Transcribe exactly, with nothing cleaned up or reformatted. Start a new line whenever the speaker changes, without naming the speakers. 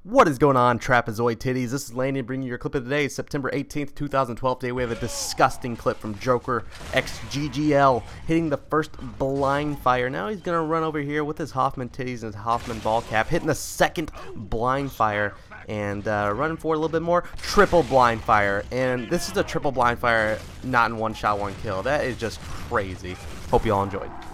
What is going on, Trapezoid Titties? This is Landon bringing you your clip of the day, September eighteenth, two thousand twelve. Today we have a disgusting clip from JoKeR x G G L hitting the first blind fire. Now he's going to run over here with his Hoffman titties and his Hoffman ball cap, hitting the second blind fire and uh, running for a little bit more. Triple blind fire. And this is a triple blind fire, not in one shot, one kill. That is just crazy. Hope you all enjoyed.